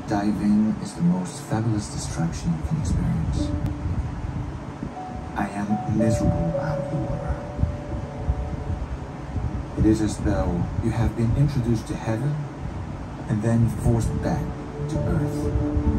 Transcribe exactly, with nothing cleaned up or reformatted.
Diving is the most fabulous distraction you can experience. I am miserable out of the water. It is as though you have been introduced to heaven and then forced back to earth.